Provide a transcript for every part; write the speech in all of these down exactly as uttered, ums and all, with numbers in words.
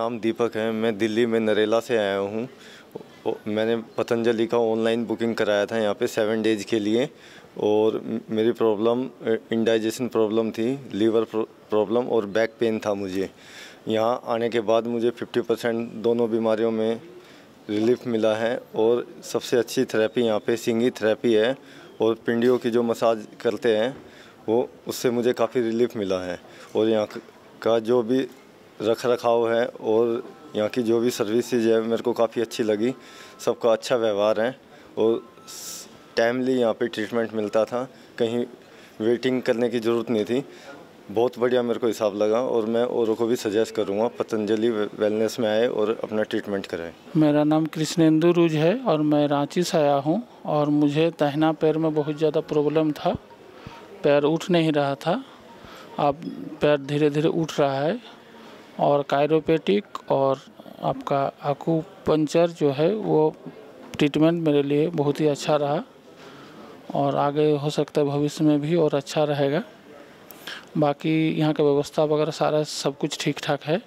नाम दीपक है। मैं दिल्ली में नरेला से आया हूँ। मैंने पतंजलि का ऑनलाइन बुकिंग कराया था यहाँ पे सेवन डेज के लिए, और मेरी प्रॉब्लम इंडाइजेशन प्रॉब्लम थी, लीवर प्रॉब्लम और बैक पेन था मुझे। यहाँ आने के बाद मुझे फिफ्टी परसेंट दोनों बीमारियों में रिलीफ मिला है, और सबसे अच्छी थेरेपी यहाँ पे सिंगी थेरेपी है, और पिंडियों की जो मसाज करते हैं वो उससे मुझे काफ़ी रिलीफ मिला है। और यहाँ का जो भी रख रखाव है और यहाँ की जो भी सर्विसेज है मेरे को काफ़ी अच्छी लगी। सबका अच्छा व्यवहार है और टाइमली यहाँ पे ट्रीटमेंट मिलता था, कहीं वेटिंग करने की ज़रूरत नहीं थी। बहुत बढ़िया मेरे को हिसाब लगा, और मैं औरों को भी सजेस्ट करूँगा पतंजलि वेलनेस में आए और अपना ट्रीटमेंट कराएं। मेरा नाम कृष्णेंदु रुज है और मैं रांची से आया हूँ, और मुझे दाहिना पैर में बहुत ज़्यादा प्रॉब्लम था। पैर उठ नहीं रहा था, अब पैर धीरे धीरे उठ रहा है। और कायरोपैटिक और आपका आकुपंचर जो है वो ट्रीटमेंट मेरे लिए बहुत ही अच्छा रहा, और आगे हो सकता है भविष्य में भी और अच्छा रहेगा। बाकी यहाँ का व्यवस्था वगैरह सारा सब कुछ ठीक ठाक है,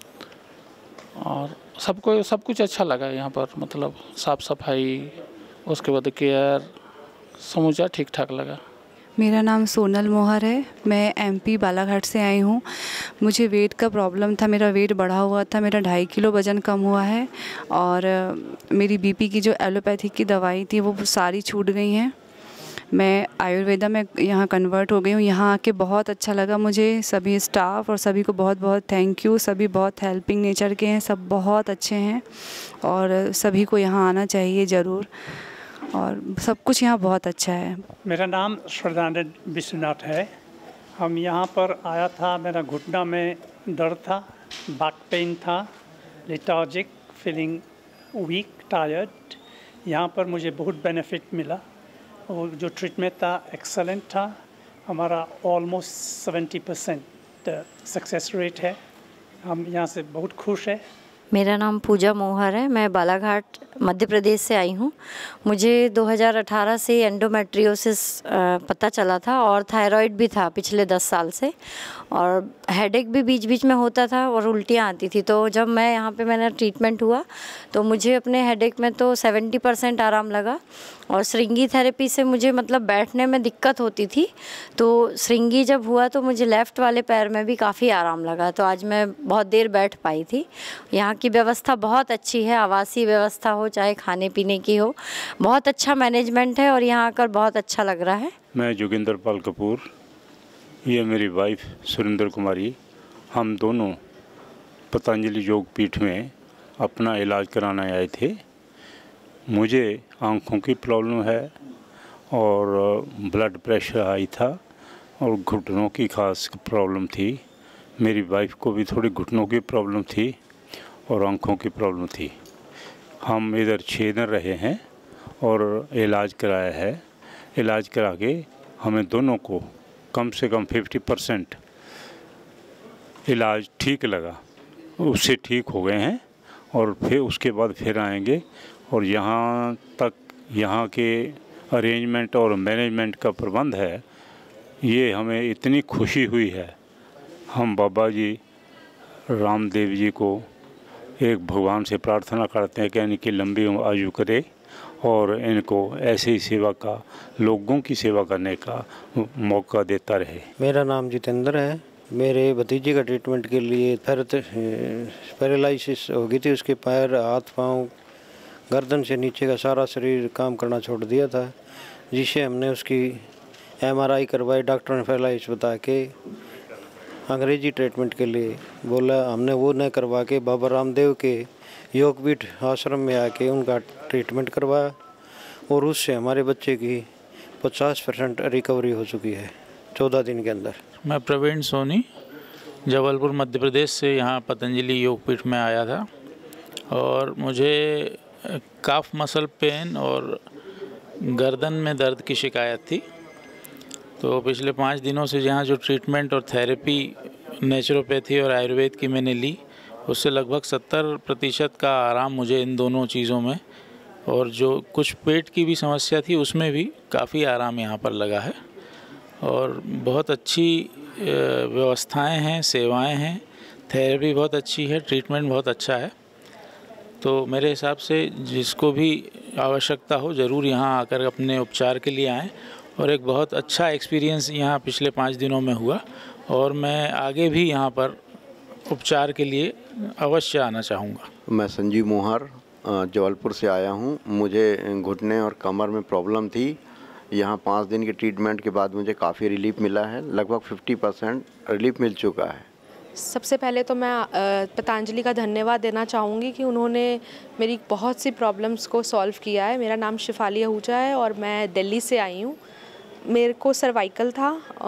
और सबको सब कुछ अच्छा लगा यहाँ पर। मतलब साफ़ सफाई, उसके बाद केयर, समूचा ठीक ठाक लगा। मेरा नाम सोनल मोहर है। मैं एमपी बालाघाट से आई हूँ। मुझे वेट का प्रॉब्लम था, मेरा वेट बढ़ा हुआ था, मेरा ढाई किलो वज़न कम हुआ है, और मेरी बीपी की जो एलोपैथिक की दवाई थी वो सारी छूट गई हैं। मैं आयुर्वेदा में यहाँ कन्वर्ट हो गई हूँ। यहाँ आके बहुत अच्छा लगा मुझे। सभी स्टाफ और सभी को बहुत बहुत थैंक यू। सभी बहुत हेल्पिंग नेचर के हैं, सब बहुत अच्छे हैं, और सभी को यहाँ आना चाहिए ज़रूर, और सब कुछ यहाँ बहुत अच्छा है। मेरा नाम श्रद्धानंद विश्वनाथ है। हम यहाँ पर आया था, मेरा घुटना में दर्द था, बैक पेन था, लेथार्जिक फीलिंग, वीक, टायर्ड। यहाँ पर मुझे बहुत बेनिफिट मिला, और जो ट्रीटमेंट था एक्सेलेंट था। हमारा almost seventy percent success rate है। हम यहाँ से बहुत खुश हैं। मेरा नाम पूजा मोहर है। मैं बालाघाट मध्य प्रदेश से आई हूँ। मुझे दो हज़ार अठारह से एंडोमेट्रियोसिस पता चला था, और थायराइड भी था पिछले दस साल से, और हेडेक भी बीच बीच में होता था, और उल्टियाँ आती थी। तो जब मैं यहाँ पे मैंने ट्रीटमेंट हुआ तो मुझे अपने हेडेक में तो सत्तर परसेंट आराम लगा, और श्रृंगी थेरेपी से मुझे मतलब बैठने में दिक्कत होती थी, तो श्रृंगी जब हुआ तो मुझे लेफ़्ट वाले पैर में भी काफ़ी आराम लगा। तो आज मैं बहुत देर बैठ पाई थी। यहाँ की व्यवस्था बहुत अच्छी है, आवासीय व्यवस्था हो चाहे खाने पीने की हो, बहुत अच्छा मैनेजमेंट है, और यहाँ आकर बहुत अच्छा लग रहा है। मैं जोगिंदर पाल कपूर, ये मेरी वाइफ सुरेंद्र कुमारी, हम दोनों पतंजलि योग पीठ में अपना इलाज कराने आए थे। मुझे आँखों की प्रॉब्लम है, और ब्लड प्रेशर हाई था, और घुटनों की खास प्रॉब्लम थी। मेरी वाइफ को भी थोड़ी घुटनों की प्रॉब्लम थी और आँखों की प्रॉब्लम थी। हम इधर छः दिन रहे हैं और इलाज कराया है। इलाज करा के हमें दोनों को कम से कम पचास परसेंट इलाज ठीक लगा, उससे ठीक हो गए हैं, और फिर उसके बाद फिर आएंगे। और यहाँ तक यहाँ के अरेंजमेंट और मैनेजमेंट का प्रबंध है, ये हमें इतनी खुशी हुई है। हम बाबा जी रामदेव जी को एक भगवान से प्रार्थना करते हैं कि इनकी लंबी आयु करे, और इनको ऐसे ही सेवा का, लोगों की सेवा करने का मौका देता रहे। मेरा नाम जितेंद्र है। मेरे भतीजे का ट्रीटमेंट के लिए पैरालिसिस हो गई थी, उसके पैर, हाथ, पाँव, गर्दन से नीचे का सारा शरीर काम करना छोड़ दिया था, जिससे हमने उसकी एमआरआई करवाई। डॉक्टर ने पैरालिसिस बता के अंग्रेजी ट्रीटमेंट के लिए बोला। हमने वो न करवा के बाबा रामदेव के योगपीठ आश्रम में आके उनका ट्रीटमेंट करवाया, और उससे हमारे बच्चे की पचास परसेंट रिकवरी हो चुकी है चौदह दिन के अंदर। मैं प्रवीण सोनी जबलपुर मध्य प्रदेश से यहाँ पतंजलि योगपीठ में आया था, और मुझे काफ मसल पेन और गर्दन में दर्द की शिकायत थी। तो पिछले पाँच दिनों से यहाँ जो ट्रीटमेंट और थेरेपी नेचुरोपैथी और आयुर्वेद की मैंने ली, उससे लगभग सत्तर प्रतिशत का आराम मुझे इन दोनों चीज़ों में, और जो कुछ पेट की भी समस्या थी उसमें भी काफ़ी आराम यहाँ पर लगा है। और बहुत अच्छी व्यवस्थाएं हैं, सेवाएं हैं, थेरेपी बहुत अच्छी है, ट्रीटमेंट बहुत अच्छा है। तो मेरे हिसाब से जिसको भी आवश्यकता हो ज़रूर यहाँ आकर अपने उपचार के लिए आएँ। और एक बहुत अच्छा एक्सपीरियंस यहाँ पिछले पाँच दिनों में हुआ और मैं आगे भी यहाँ पर उपचार के लिए अवश्य आना चाहूँगा। मैं संजीव मोहर जबलपुर से आया हूँ। मुझे घुटने और कमर में प्रॉब्लम थी। यहाँ पाँच दिन के ट्रीटमेंट के बाद मुझे काफ़ी रिलीफ मिला है, लगभग पचास परसेंट रिलीफ मिल चुका है। सबसे पहले तो मैं पतंजलि का धन्यवाद देना चाहूँगी कि उन्होंने मेरी बहुत सी प्रॉब्लम्स को सॉल्व किया है। मेरा नाम शिफाली आहूजा है और मैं दिल्ली से आई हूँ। मेरे को सर्वाइकल था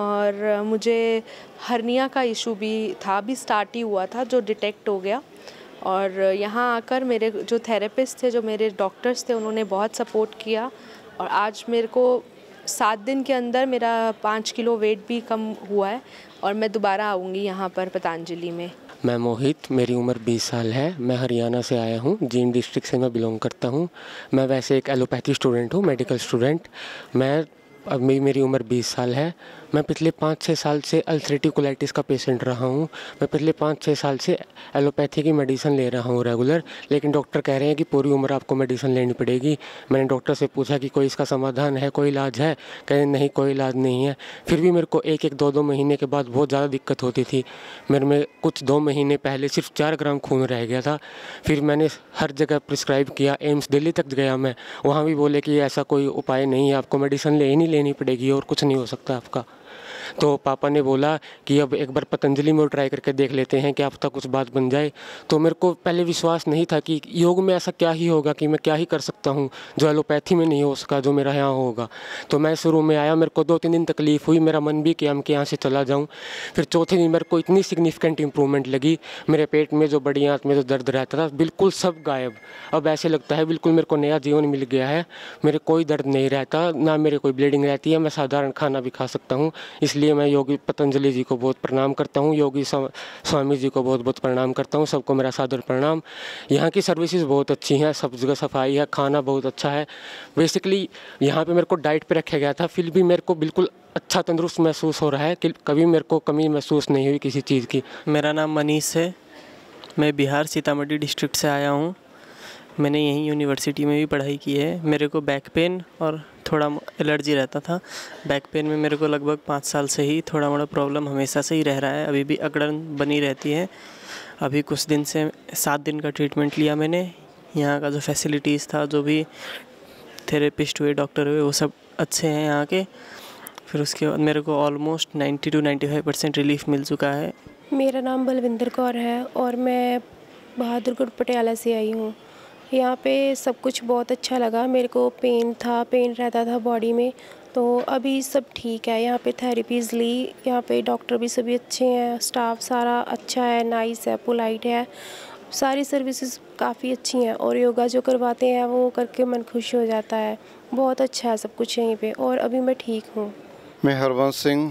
और मुझे हर्निया का इशू भी था, अभी स्टार्ट ही हुआ था, जो डिटेक्ट हो गया। और यहाँ आकर मेरे जो थेरेपिस्ट थे, जो मेरे डॉक्टर्स थे, उन्होंने बहुत सपोर्ट किया और आज मेरे को सात दिन के अंदर मेरा पाँच किलो वेट भी कम हुआ है और मैं दोबारा आऊँगी यहाँ पर पतंजलि में। मैं मोहित, मेरी उम्र बीस साल है। मैं हरियाणा से आया हूँ, जींद डिस्ट्रिक्ट से मैं बिलोंग करता हूँ। मैं वैसे एक एलोपैथी स्टूडेंट हूँ, मेडिकल स्टूडेंट। मैं अब मेरी मेरी उम्र बीस साल है। मैं पिछले पाँच छः साल से अल्सरेटिव कोलाइटिस का पेशेंट रहा हूँ। मैं पिछले पाँच छः साल से एलोपैथी की मेडिसिन ले रहा हूँ रेगुलर, लेकिन डॉक्टर कह रहे हैं कि पूरी उम्र आपको मेडिसिन लेनी पड़ेगी। मैंने डॉक्टर से पूछा कि कोई इसका समाधान है, कोई इलाज है? कह रहे नहीं, कोई इलाज नहीं है। फिर भी मेरे को एक एक दो दो महीने के बाद बहुत ज़्यादा दिक्कत होती थी। मेरे में कुछ दो महीने पहले सिर्फ चार ग्राम खून रह गया था। फिर मैंने हर जगह प्रिस्क्राइब किया, एम्स दिल्ली तक गया मैं, वहाँ भी बोले कि ऐसा कोई उपाय नहीं है, आपको मेडिसिन ले ही नहीं लेनी पड़ेगी और कुछ नहीं हो सकता आपका। तो पापा ने बोला कि अब एक बार पतंजलि में ट्राई करके देख लेते हैं, क्या पता कुछ बात बन जाए। तो मेरे को पहले विश्वास नहीं था कि योग में ऐसा क्या ही होगा, कि मैं क्या ही कर सकता हूँ जो एलोपैथी में नहीं हो सका, जो मेरा यहाँ होगा। तो मैं शुरू में आया, मेरे को दो तीन दिन तकलीफ़ हुई, मेरा मन भी किया कि यहाँ से चला जाऊँ। फिर चौथे दिन मेरे को इतनी सिग्निफिकेंट इंप्रूवमेंट लगी। मेरे पेट में जो बड़ी आंत में जो दर्द रहता था बिल्कुल सब गायब। अब ऐसे लगता है बिल्कुल मेरे को नया जीवन मिल गया है। मेरे कोई दर्द नहीं रहता, ना मेरे कोई ब्लीडिंग रहती है। मैं साधारण खाना भी खा सकता हूँ। इसलिए मैं योगी पतंजलि जी को बहुत प्रणाम करता हूँ, योगी स्वामी जी को बहुत बहुत प्रणाम करता हूँ। सबको मेरा सादर प्रणाम। यहाँ की सर्विसेज बहुत अच्छी हैं, सब जगह सफाई है, खाना बहुत अच्छा है। बेसिकली यहाँ पे मेरे को डाइट पे रखा गया था, फिर भी मेरे को बिल्कुल अच्छा तंदुरुस्त महसूस हो रहा है कि कभी मेरे को कमी महसूस नहीं हुई किसी चीज़ की। मेरा नाम मनीष है, मैं बिहार सीतामढ़ी डिस्ट्रिक्ट से आया हूँ। मैंने यहीं यूनिवर्सिटी में भी पढ़ाई की है। मेरे को बैक पेन और थोड़ा एलर्जी रहता था। बैक पेन में मेरे को लगभग पाँच साल से ही थोड़ा मोड़ा प्रॉब्लम हमेशा से ही रह रहा है, अभी भी अकड़न बनी रहती है। अभी कुछ दिन से सात दिन का ट्रीटमेंट लिया मैंने। यहाँ का जो फैसिलिटीज़ था, जो भी थेरेपिस्ट हुए, डॉक्टर हुए, वो सब अच्छे हैं यहाँ के। फिर उसके बाद मेरे को almost ninety to ninety five percent relief मिल चुका है। मेरा नाम बलविंदर कौर है और मैं बहादुरगढ़ पटियाला से आई हूँ। यहाँ पे सब कुछ बहुत अच्छा लगा। मेरे को पेन था, पेन रहता था बॉडी में, तो अभी सब ठीक है। यहाँ पे थेरेपीज़ ली, यहाँ पे डॉक्टर भी सभी अच्छे हैं, स्टाफ सारा अच्छा है, नाइस है, पोलाइट है, सारी सर्विसेज काफ़ी अच्छी हैं। और योगा जो करवाते हैं वो करके मन खुश हो जाता है। बहुत अच्छा है सब कुछ यहीं पे और अभी मैं ठीक हूँ। मैं हरवंश सिंह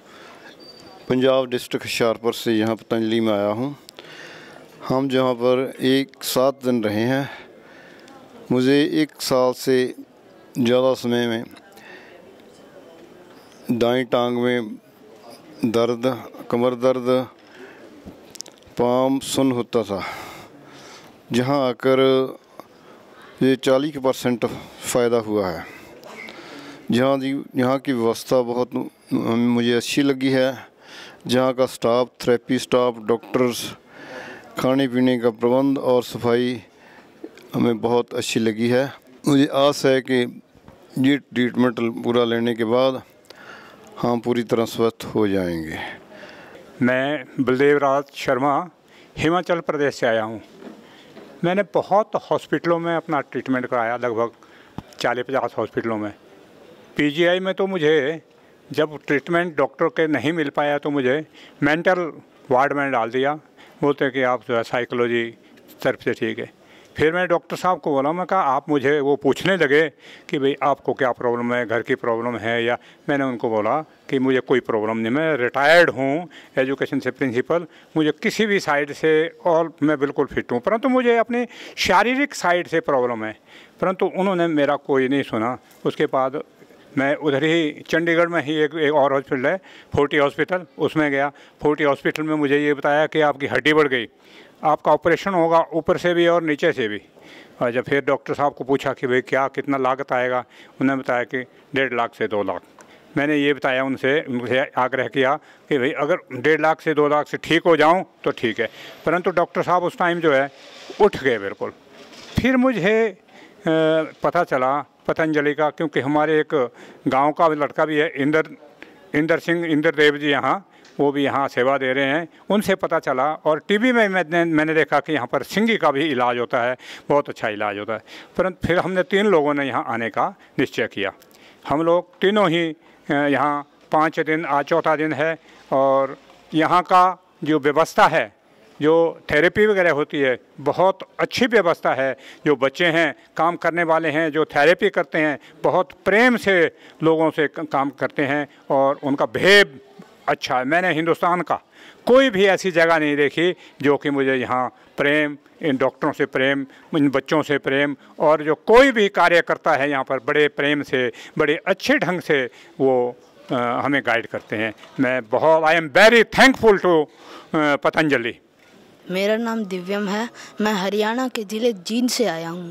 पंजाब डिस्ट्रिक्ट हुशियारपुर से यहाँ पतंजलि में आया हूँ। हम जहाँ पर एक सात दिन रहे हैं। मुझे एक साल से ज़्यादा समय में दाईं टांग में दर्द, कमर दर्द, पाम सुन्न होता था। जहाँ आकर ये चालीस परसेंट फ़ायदा हुआ है। जहाँ की यहाँ की व्यवस्था बहुत मुझे अच्छी लगी है। जहाँ का स्टाफ, थेरेपी स्टाफ, डॉक्टर्स, खाने पीने का प्रबंध और सफाई हमें बहुत अच्छी लगी है। मुझे आस है कि ये ट्रीटमेंट पूरा लेने के बाद हम पूरी तरह स्वस्थ हो जाएंगे। मैं बलदेव राज शर्मा हिमाचल प्रदेश से आया हूँ। मैंने बहुत हॉस्पिटलों में अपना ट्रीटमेंट कराया, लगभग चालीस पचास हॉस्पिटलों में। पीजीआई में तो मुझे जब ट्रीटमेंट डॉक्टर के नहीं मिल पाया तो मुझे मेंटल वार्ड में डाल दिया। बोलते कि आप जो है साइकोलॉजी तरफ से ठीक है। फिर मैं डॉक्टर साहब को बोला, मैं कहा आप मुझे वो पूछने लगे कि भाई आपको क्या प्रॉब्लम है, घर की प्रॉब्लम है या। मैंने उनको बोला कि मुझे कोई प्रॉब्लम नहीं, मैं रिटायर्ड हूँ एजुकेशन से प्रिंसिपल, मुझे किसी भी साइड से और मैं बिल्कुल फिट हूँ, परंतु मुझे अपनी शारीरिक साइड से प्रॉब्लम है। परंतु उन्होंने मेरा कोई नहीं सुना। उसके बाद मैं उधर ही चंडीगढ़ में ही एक, एक और हॉस्पिटल है फोर्टी हॉस्पिटल, उसमें गया। फोर्टी हॉस्पिटल में मुझे ये बताया कि आपकी हड्डी बढ़ गई, आपका ऑपरेशन होगा ऊपर से भी और नीचे से भी। और जब फिर डॉक्टर साहब को पूछा कि भाई क्या कितना लागत आएगा, उन्होंने बताया कि डेढ़ लाख से दो लाख। मैंने ये बताया उनसे, उनसे आग्रह किया कि भाई अगर डेढ़ लाख से दो लाख से ठीक हो जाऊं तो ठीक है, परंतु डॉक्टर साहब उस टाइम जो है उठ गए बिल्कुल। फिर मुझे पता चला पतंजलि का, क्योंकि हमारे एक गांव का लड़का भी है इंदर इंदर सिंह इंदर देव जी, यहाँ वो भी यहाँ सेवा दे रहे हैं, उनसे पता चला। और टीवी में मैंने मैंने देखा कि यहाँ पर सिंगी का भी इलाज होता है, बहुत अच्छा इलाज होता है। परंतु फिर हमने तीन लोगों ने यहाँ आने का निश्चय किया। हम लोग तीनों ही यहाँ पाँच दिन, आज चौथा दिन है, और यहाँ का जो व्यवस्था है, जो थेरेपी वगैरह होती है, बहुत अच्छी व्यवस्था है। जो बच्चे हैं, काम करने वाले हैं, जो थेरेपी करते हैं, बहुत प्रेम से लोगों से काम करते हैं और उनका बिहेव अच्छा है। मैंने हिंदुस्तान का कोई भी ऐसी जगह नहीं देखी जो कि मुझे यहाँ प्रेम, इन डॉक्टरों से प्रेम, इन बच्चों से प्रेम, और जो कोई भी कार्य करता है यहाँ पर बड़े प्रेम से, बड़े अच्छे ढंग से वो आ, हमें गाइड करते हैं। मैं बहुत I am very thankful to Patanjali. मेरा नाम दिव्यम है, मैं हरियाणा के ज़िले जींद से आया हूँ।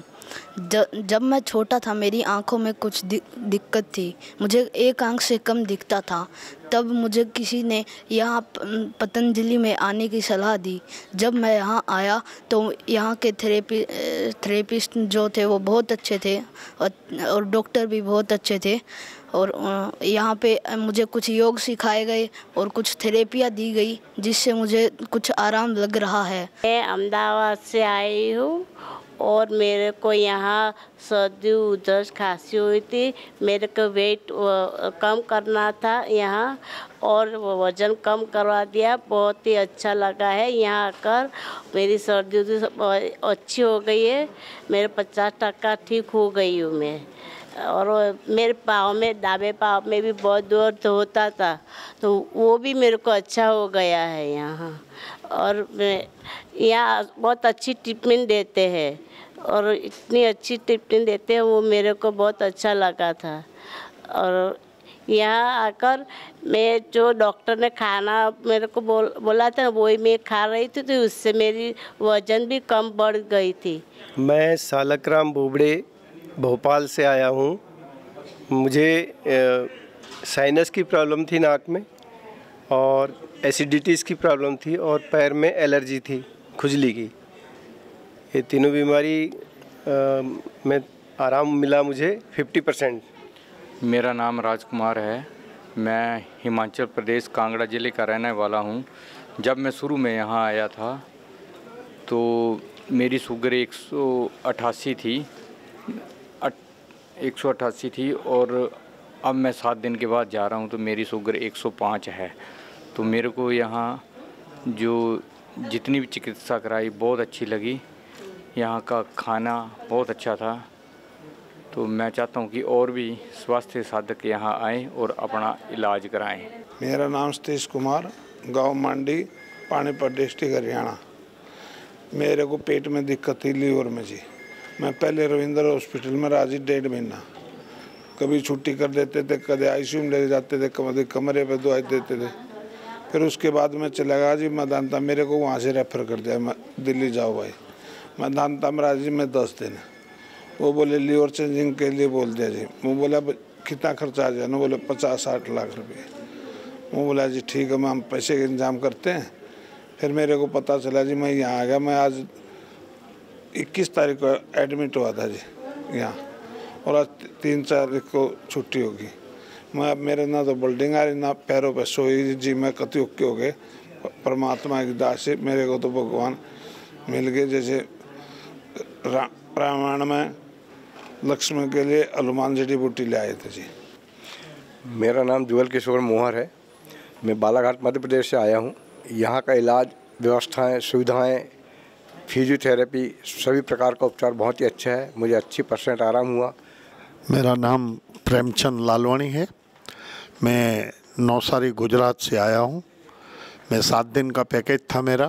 जब मैं छोटा था मेरी आंखों में कुछ दि, दिक्कत थी, मुझे एक आंख से कम दिखता था। तब मुझे किसी ने यहाँ पतंजलि में आने की सलाह दी। जब मैं यहाँ आया तो यहाँ के थेरेपी थेरेपिस्ट जो थे वो बहुत अच्छे थे, और, और डॉक्टर भी बहुत अच्छे थे। और यहाँ पे मुझे कुछ योग सिखाए गए और कुछ थेरेपियाँ दी गई, जिससे मुझे कुछ आराम लग रहा है। मैं अहमदाबाद से आई हूँ और मेरे को यहाँ सर्दी उधर खांसी हुई थी। मेरे को वेट कम करना था यहाँ, और वज़न कम करवा दिया। बहुत ही अच्छा लगा है यहाँ आकर। मेरी सर्दी अच्छी हो गई है, मेरे पचास टका ठीक हो गई हूँ मैं। और मेरे पाँव में, दावे पाँव में भी बहुत दर्द होता था, तो वो भी मेरे को अच्छा हो गया है यहाँ। और मैं यहाँ बहुत अच्छी ट्रीटमेंट देते हैं, और इतनी अच्छी ट्रीटमेंट देते हैं, वो मेरे को बहुत अच्छा लगा था। और यहाँ आकर मैं जो डॉक्टर ने खाना मेरे को बोल बोला था वही मैं खा रही थी, तो उससे मेरी वज़न भी कम बढ़ गई थी। मैं सालकराम बोबड़े भोपाल से आया हूँ। मुझे साइनस की प्रॉब्लम थी नाक में, और एसिडिटीज़ की प्रॉब्लम थी, और पैर में एलर्जी थी खुजली की। ये तीनों बीमारी में आराम मिला मुझे फिफ्टी परसेंट। मेरा नाम राजकुमार है, मैं हिमाचल प्रदेश कांगड़ा ज़िले का रहने वाला हूँ। जब मैं शुरू में यहाँ आया था तो मेरी शुगर एक सौ अट्ठासी थी एक सौ अट्ठासी थी और अब मैं सात दिन के बाद जा रहा हूँ तो मेरी शुगर एक सौ पाँच है। तो मेरे को यहाँ जो जितनी भी चिकित्सा कराई बहुत अच्छी लगी। यहाँ का खाना बहुत अच्छा था। तो मैं चाहता हूँ कि और भी स्वास्थ्य साधक यहाँ आएँ और अपना इलाज कराएं। मेरा नाम सतीश कुमार, गांव मांडी, पानीपत डिस्ट्रिक्ट हरियाणा। मेरे को पेट में दिक्कत थी, लीवर में जी। मैं पहले रविंद्र हॉस्पिटल में रहा जी डेढ़ महीना। कभी छुट्टी कर देते थे, कभी आईसीयू में ले जाते थे, कभी कमरे पे दवाई देते थे। फिर उसके बाद मैं चला गया जी मैदानता, मेरे को वहाँ से रेफर कर दिया, मैं दिल्ली जाओ भाई। मैदानता में रहा जी मैं दस दिन। वो बोले लीवर चेंजिंग के लिए बोल दिया जी। वो बोला कितना खर्चा आ जाए ना, बोले पचास साठ लाख रुपये। वो बोला जी ठीक है, मैं हम पैसे का इंतजाम करते हैं। फिर मेरे को पता चला जी, मैं यहाँ आ गया। मैं आज इक्कीस तारीख को एडमिट हुआ था जी यहाँ, और आज तीन तारीख को छुट्टी होगी। मैं मेरे ना तो बिल्डिंग आ रही, ना पैरों पे सोई जी। मैं कति उक्के हो गए। परमात्मा की दास से मेरे को तो भगवान मिल गए। जैसे रा, रामायण में लक्ष्मण के लिए हनुमान जड़ी बूटी ले आए थे जी। मेरा नाम जुगल किशोर मोहर है, मैं बालाघाट मध्य प्रदेश से आया हूँ। यहाँ का इलाज, व्यवस्थाएं, सुविधाएं, फिजियोथेरेपी, सभी प्रकार का उपचार बहुत ही अच्छा है। मुझे अस्सी परसेंट आराम हुआ। मेरा नाम प्रेमचंद लालवाणी है, मैं नौसारी गुजरात से आया हूँ। मैं सात दिन का पैकेज था मेरा,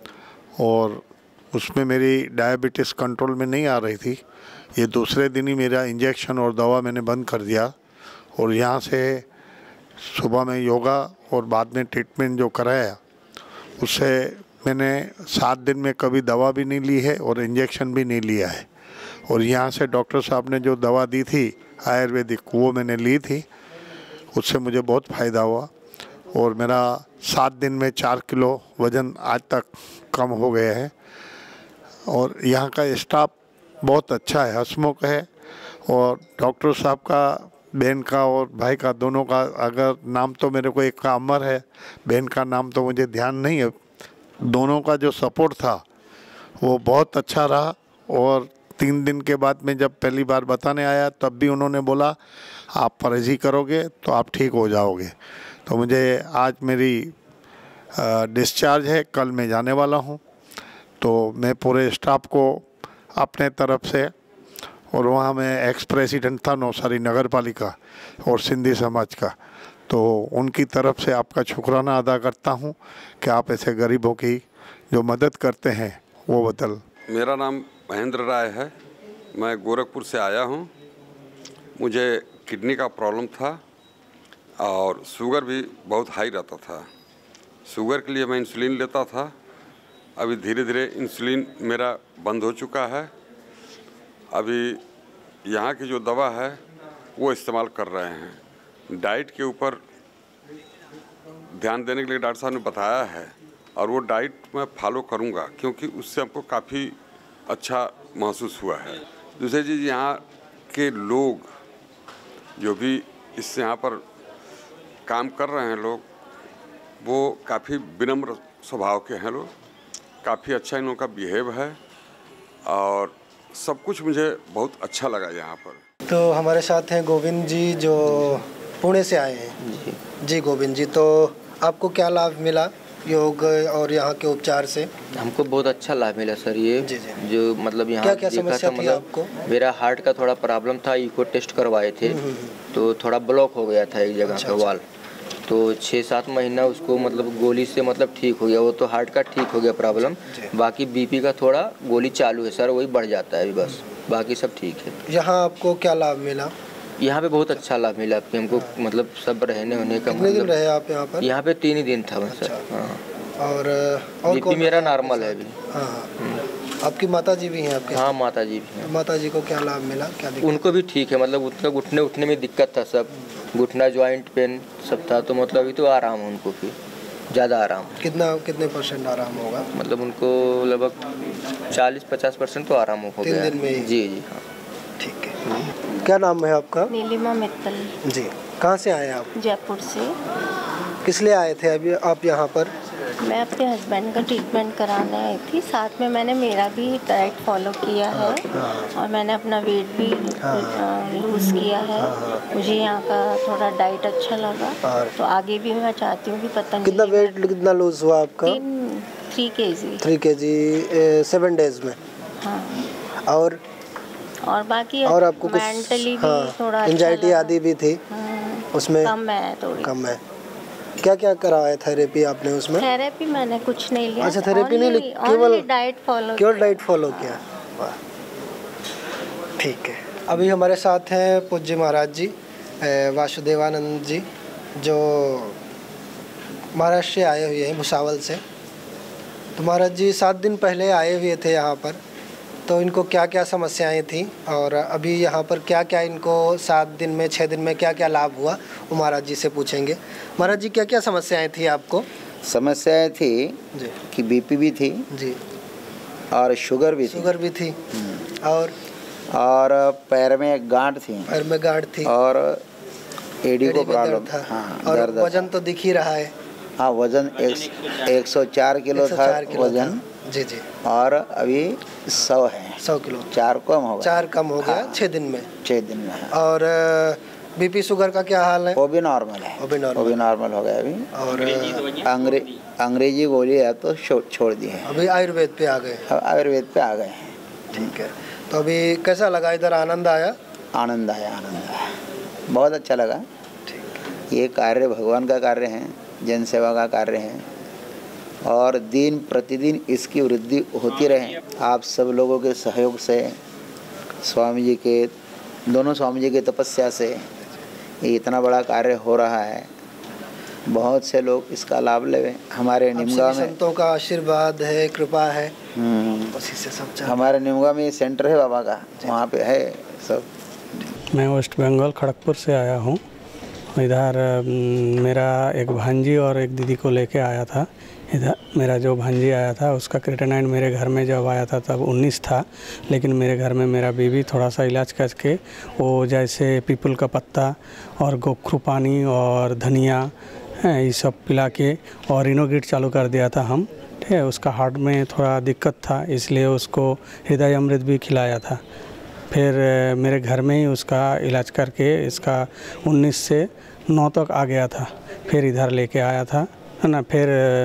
और उसमें मेरी डायबिटीज़ कंट्रोल में नहीं आ रही थी। ये दूसरे दिन ही मेरा इंजेक्शन और दवा मैंने बंद कर दिया, और यहाँ से सुबह में योगा और बाद में ट्रीटमेंट जो कराया उससे मैंने सात दिन में कभी दवा भी नहीं ली है और इंजेक्शन भी नहीं लिया है। और यहाँ से डॉक्टर साहब ने जो दवा दी थी आयुर्वेदिक वो मैंने ली थी, उससे मुझे बहुत फ़ायदा हुआ और मेरा सात दिन में चार किलो वज़न आज तक कम हो गया है। और यहाँ का स्टाफ बहुत अच्छा है, हंसमुख है। और डॉक्टर साहब का, बहन का और भाई का, दोनों का अगर नाम तो मेरे को एक का अमर है, बहन का नाम तो मुझे ध्यान नहीं है। दोनों का जो सपोर्ट था वो बहुत अच्छा रहा। और तीन दिन के बाद में जब पहली बार बताने आया तब भी उन्होंने बोला आप परहेज़ी करोगे तो आप ठीक हो जाओगे। तो मुझे आज मेरी डिस्चार्ज है, कल मैं जाने वाला हूँ। तो मैं पूरे स्टाफ को अपने तरफ से, और वहाँ मैं एक्स प्रेसिडेंट था नौसारी नगर पालिका और सिंधी समाज का, तो उनकी तरफ से आपका शुक्राना अदा करता हूँ कि आप ऐसे गरीबों की जो मदद करते हैं वो बदल। मेरा नाम महेंद्र राय है, मैं गोरखपुर से आया हूँ। मुझे किडनी का प्रॉब्लम था और शुगर भी बहुत हाई रहता था। शुगर के लिए मैं इंसुलिन लेता था, अभी धीरे धीरे इंसुलिन मेरा बंद हो चुका है। अभी यहाँ की जो दवा है वो इस्तेमाल कर रहे हैं। डाइट के ऊपर ध्यान देने के लिए डॉक्टर साहब ने बताया है और वो डाइट मैं फॉलो करूँगा क्योंकि उससे हमको काफ़ी अच्छा महसूस हुआ है। दूसरी चीज़, यहाँ के लोग जो भी इससे यहाँ पर काम कर रहे हैं लोग, वो काफ़ी विनम्र स्वभाव के हैं लोग, काफ़ी अच्छा इन लोगों का बिहेव है और सब कुछ मुझे बहुत अच्छा लगा यहाँ पर। तो हमारे साथ हैं गोविंद जी जो पुणे से आए हैं। जी, जी गोविंद जी, तो आपको क्या लाभ मिला योग और यहाँ के उपचार से? हमको बहुत अच्छा लाभ मिला सर। ये जी जी। जो मतलब यहाँ क्या क्या देखा समस्या था, थी मतलब आपको? मेरा हार्ट का थोड़ा प्रॉब्लम था, इको टेस्ट करवाए थे तो थोड़ा ब्लॉक हो गया था एक जगह अच्छा, का वाल। तो छः सात महीना उसको मतलब गोली से मतलब ठीक हो गया, वो तो हार्ट का ठीक हो गया प्रॉब्लम। बाकी बीपी का थोड़ा गोली चालू है सर, वही बढ़ जाता है अभी बस, बाकी सब ठीक है। यहाँ आपको क्या लाभ मिला? यहाँ पे बहुत अच्छा लाभ मिला आपके हमको, मतलब सब रहने होने का। कितने दिन रहे आप यहाँ पर? यहाँ पे तीन ही दिन था मैं सर। हाँ। और और बीपी मेरा नॉर्मल है अभी। हाँ, आपकी माता जी भी हैं आपके? हाँ, माता जी भी हैं। माता जी को क्या लाभ मिला, क्या दिक्कत? उनको भी ठीक है, मतलब उनका घुटने उठने में दिक्कत था, सब घुटना ज्वाइंट पेन सब था, तो मतलब अभी तो आराम है उनको, फिर ज़्यादा आराम। कितना कितने परसेंट आराम होगा? मतलब उनको लगभग चालीस पचास परसेंट तो आराम हो गया। तीन दिन में ही? जी जी हाँ। ठीक है। क्या नाम है आपका? नीलिमा मित्तल। जी, कहाँ से आए आप? जयपुर से। किस लिए आए थे अभी आप यहाँ पर? मैं अपने हस्बैंड का ट्रीटमेंट कराने आई थी, साथ में मैंने मेरा भी डाइट फॉलो किया है और मैंने अपना वेट भी लूज़ किया है। मुझे यहाँ का थोड़ा डाइट अच्छा लगा, तो आगे भी मैं चाहती हूँ कि पतंजलि। कितना वेट कितना लूज हुआ आपका? थ्री के जी। थ्री के जी सेवन डेज में? हाँ। और और बाकी और आपको कुछ मेंटली भी हाँ, थोड़ा एंजाइटी आदि भी थी? उसमें कम है थोड़ी। कम है। क्या क्या कराया थेरेपी आपने उसमें? थेरेपी मैंने कुछ नहीं लिया। अच्छा, थेरेपी नहीं ली, केवल डाइट फॉलो केवल डाइट फॉलो किया। वाह, ठीक है। अभी हमारे साथ हैं पूज्य महाराज जी वासुदेवानंद जी, जो महाराष्ट्र से आए हुए हैं, भुसावल से। तो महाराज जी सात दिन पहले आए हुए थे यहाँ पर, तो इनको क्या क्या समस्याएं थी और अभी यहाँ पर क्या क्या इनको सात दिन में छः दिन में क्या क्या लाभ हुआ, वो महाराज जी से पूछेंगे। महाराज जी क्या क्या समस्याएं थी आपको? समस्याएं थी जी कि बीपी भी थी जी और शुगर भी शुगर भी थी और और पैर में गांठ थी पैर में गांठ थी और एडी को प्रॉब्लम था। हाँ, और दर्द वजन तो दिख ही रहा है। हाँ, वजन एक एक सौ चार किलो था वजन। जी जी। और अभी सौ है। सौ किलो। चार कम हो गया। चार कम हो गया। हाँ, छः दिन में। छः दिन में है। और बीपी शुगर का क्या हाल है? वो भी नॉर्मल है। वो भी नॉर्मल वो भी नॉर्मल हो गया अभी। और अंग्रे अंग्रेजी गोली है तो छोड़ दी है। अभी आयुर्वेद पे आ गए। अब आयुर्वेद पे आ गए हैं। ठीक है। तो अभी कैसा लगा, इधर आनंद आया? आनंद आया आनंद आया बहुत अच्छा लगा। ये कार्य भगवान का कार्य है, जन सेवा का कार्य है और दिन प्रतिदिन इसकी वृद्धि होती रहे। आप सब लोगों के सहयोग से, स्वामी जी के दोनों स्वामी जी की तपस्या से ये इतना बड़ा कार्य हो रहा है, बहुत से लोग इसका लाभ लें। हमारे निमगा में संतों का आशीर्वाद है, कृपा है, उसी से सब चल। हमारे निमगा में ये सेंटर है बाबा का, वहाँ पे है सब। मैं वेस्ट बंगाल खड़गपुर से आया हूँ। इधर मेरा एक भांजी और एक दीदी को लेके आया था। इधर मेरा जो भांजी आया था उसका क्रिएटिनिन मेरे घर में जब आया था तब उन्नीस था, लेकिन मेरे घर में मेरा बीबी थोड़ा सा इलाज करके वो जैसे पीपल का पत्ता और गोखरू पानी और धनिया ये सब पिला के और इनोगिट चालू कर दिया था हम। ठीक है, उसका हार्ट में थोड़ा दिक्कत था इसलिए उसको हृदय अमृत भी खिलाया था। फिर मेरे घर में ही उसका इलाज करके इसका उन्नीस से नौ तक आ गया था। फिर इधर लेके आया था है ना। फिर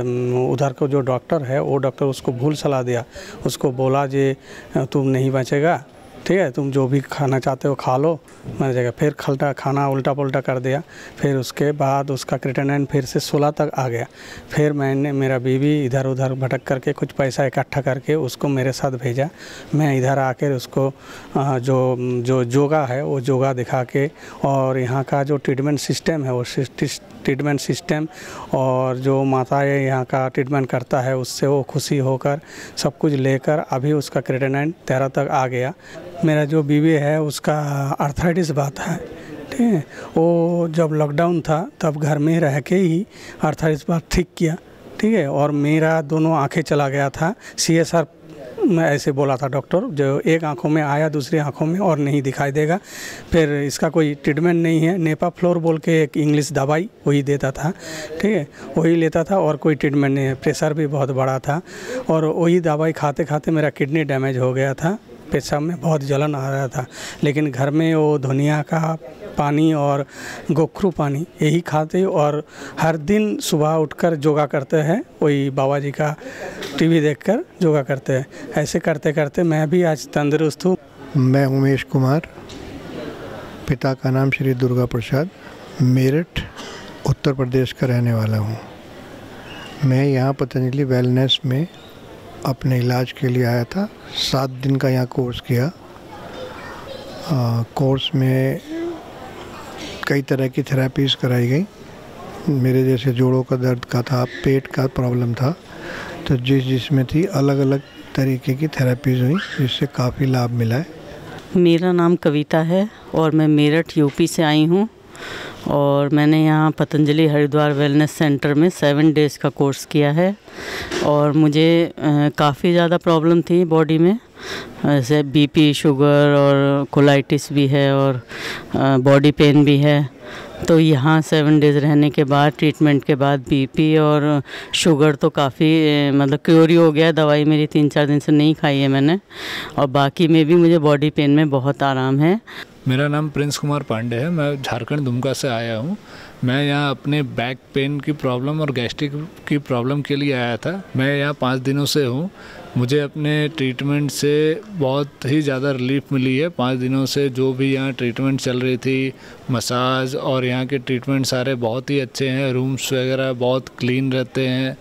उधर को जो डॉक्टर है वो डॉक्टर उसको भूल सलाह दिया, उसको बोला जे तुम नहीं बचेगा, ठीक है, तुम जो भी खाना चाहते हो खा लो, मर जाएगा। फिर खलटा खाना उल्टा पुल्टा कर दिया। फिर उसके बाद उसका क्रिएटिनिन फिर से सोलह तक आ गया। फिर मैंने मेरा बीवी इधर उधर भटक करके कुछ पैसा इकट्ठा करके उसको मेरे साथ भेजा। मैं इधर आकर उसको जो जो योगा है वो योगा दिखा के और यहाँ का जो ट्रीटमेंट सिस्टम है वो ट्रीटमेंट सिस्टम और जो माताएँ यहाँ का ट्रीटमेंट करता है उससे वो खुशी होकर सब कुछ लेकर अभी उसका क्रिएटिनिन तेरह तक आ गया। मेरा जो बीवी है उसका आर्थराइटिस बात है, ठीक है, वो जब लॉकडाउन था तब घर में रह के ही आर्थराइटिस बात ठीक किया, ठीक है। और मेरा दोनों आंखें चला गया था, सी एस आर में ऐसे बोला था डॉक्टर, जो एक आंखों में आया दूसरी आंखों में और नहीं दिखाई देगा। फिर इसका कोई ट्रीटमेंट नहीं है, नेपा फ्लोर बोल के एक इंग्लिश दवाई वही देता था, ठीक है, वही लेता था और कोई ट्रीटमेंट नहीं है। प्रेशर भी बहुत बड़ा था और वही दवाई खाते खाते मेरा किडनी डैमेज हो गया था, पेशाब में बहुत जलन आ रहा था। लेकिन घर में वो धनिया का पानी और गोखरू पानी यही खाते और हर दिन सुबह उठकर योगा करते हैं, वही बाबा जी का टीवी देखकर योगा करते हैं। ऐसे करते करते मैं भी आज तंदुरुस्त हूँ। मैं उमेश कुमार, पिता का नाम श्री दुर्गा प्रसाद, मेरठ उत्तर प्रदेश का रहने वाला हूँ। मैं यहाँ पतंजलि वेलनेस में अपने इलाज के लिए आया था। सात दिन का यहाँ कोर्स किया। आ, कोर्स में कई तरह की थेरेपीज़ कराई गई। मेरे जैसे जोड़ों का दर्द का था, पेट का प्रॉब्लम था, तो जिस जिसमें थी अलग अलग तरीके की थेरेपीज़ हुई जिससे काफ़ी लाभ मिला है। मेरा नाम कविता है और मैं मेरठ यूपी से आई हूँ और मैंने यहाँ पतंजलि हरिद्वार वेलनेस सेंटर में सेवन डेज़ का कोर्स किया है और मुझे काफ़ी ज़्यादा प्रॉब्लम थी बॉडी में, जैसे बीपी, शुगर और कोलाइटिस भी है और बॉडी पेन भी है। तो यहाँ सेवन डेज़ रहने के बाद, ट्रीटमेंट के बाद बीपी और शुगर तो काफ़ी मतलब क्योर ही हो गया। दवाई मेरी तीन चार दिन से नहीं खाई है मैंने और बाकी में भी मुझे बॉडी पेन में बहुत आराम है। मेरा नाम प्रिंस कुमार पांडे है। मैं झारखंड दुमका से आया हूँ। मैं यहाँ अपने बैक पेन की प्रॉब्लम और गैस्ट्रिक की प्रॉब्लम के लिए आया था। मैं यहाँ पाँच दिनों से हूँ। मुझे अपने ट्रीटमेंट से बहुत ही ज़्यादा रिलीफ मिली है। पाँच दिनों से जो भी यहाँ ट्रीटमेंट चल रही थी, मसाज और यहाँ के ट्रीटमेंट सारे बहुत ही अच्छे हैं। रूम्स वगैरह बहुत क्लीन रहते हैं,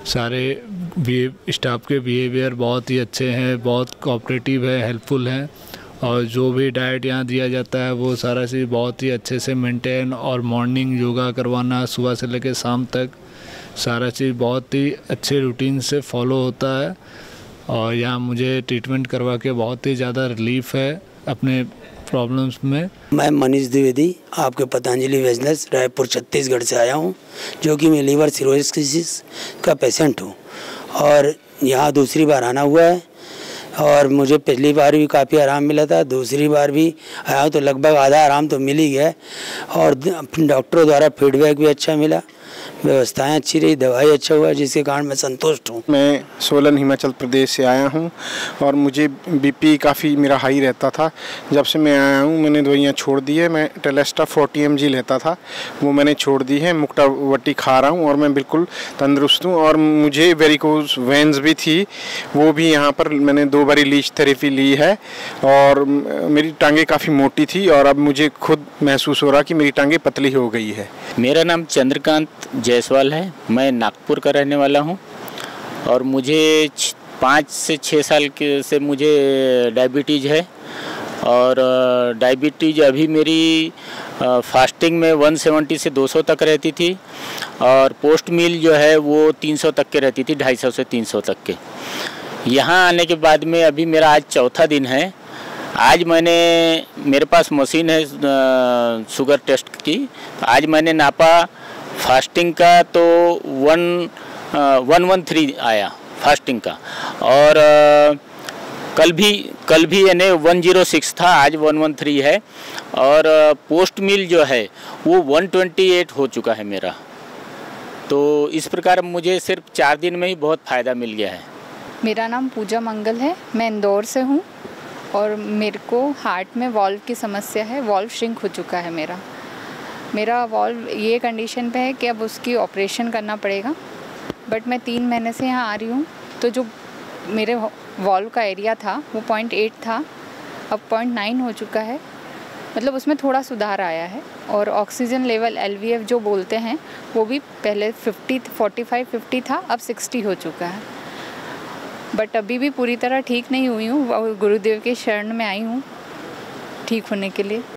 सारे स्टाफ के बिहेवियर बहुत ही अच्छे हैं, बहुत कोऑपरेटिव है, हेल्पफुल हैं और जो भी डाइट यहाँ दिया जाता है वो सारा चीज़ बहुत ही अच्छे से मेंटेन और मॉर्निंग योगा करवाना सुबह से लेकर शाम तक सारा चीज़ बहुत ही अच्छे रूटीन से फॉलो होता है और यहाँ मुझे ट्रीटमेंट करवा के बहुत ही ज़्यादा रिलीफ है अपने प्रॉब्लम्स में। मैं मनीष द्विवेदी आपके पतंजलि वेलनेस रायपुर छत्तीसगढ़ से आया हूँ, जो कि मैं लीवर सिरोसिस का पेशेंट हूँ और यहाँ दूसरी बार आना हुआ है और मुझे पिछली बार भी काफ़ी आराम मिला था, दूसरी बार भी आया तो लगभग आधा आराम तो मिल ही गया और डॉक्टरों द्वारा फीडबैक भी अच्छा मिला, व्यवस्थाएं अच्छी रही, दवाई अच्छा हुआ, जिसके कारण मैं संतुष्ट हूँ। मैं सोलन हिमाचल प्रदेश से आया हूँ और मुझे बीपी काफ़ी मेरा हाई रहता था। जब से मैं आया हूँ मैंने दवाइयाँ छोड़ दी है। मैं टेलेस्टा फोर्टी एम जी लेता था, वो मैंने छोड़ दी है। मुक्टावटी खा रहा हूँ और मैं बिल्कुल तंदुरुस्त हूँ। और मुझे वेरिकोज वेंस भी थी, वो भी यहाँ पर मैंने दो बारी लीच थेरेपी ली है और मेरी टांगें काफ़ी मोटी थी और अब मुझे खुद महसूस हो रहा कि मेरी टांगें पतली हो गई है। मेरा नाम चंद्रकांत जायसवाल है। मैं नागपुर का रहने वाला हूँ और मुझे पाँच से छः साल के से मुझे डायबिटीज़ है और डायबिटीज़ अभी मेरी फास्टिंग में एक सौ सत्तर से दो सौ तक रहती थी, और पोस्ट मील जो है वो तीन सौ तक के रहती थी, ढाई सौ से तीन सौ तक के। यहाँ आने के बाद में अभी मेरा आज चौथा दिन है। आज मैंने, मेरे पास मशीन है शुगर टेस्ट की, आज मैंने नापा फास्टिंग का तो वन वन वन थ्री आया फास्टिंग का, और आ, कल भी कल भी यानी वन ज़ीरो सिक्स था, आज वन वन थ्री है, और आ, पोस्ट मील जो है वो वन ट्वेंटी एट हो चुका है मेरा। तो इस प्रकार मुझे सिर्फ चार दिन में ही बहुत फ़ायदा मिल गया है। मेरा नाम पूजा मंगल है, मैं इंदौर से हूँ, और मेरे को हार्ट में वॉल्व की समस्या है, वॉल्व श्रिंक हो चुका है मेरा मेरा वॉल्व ये कंडीशन पे है कि अब उसकी ऑपरेशन करना पड़ेगा। बट मैं तीन महीने से यहाँ आ रही हूँ, तो जो मेरे वॉल्व का एरिया था वो पॉइंट एट था, अब पॉइंट नाइन हो चुका है, मतलब उसमें थोड़ा सुधार आया है। और oxygen level L V F जो बोलते हैं वो भी पहले फिफ्टी फोर्टी फाइव फिफ्टी था, अब सिक्सटी हो चुका है। बट अभी भी पूरी तरह ठीक नहीं हुई हूँ, गुरुदेव के शरण में आई हूँ ठीक होने के लिए।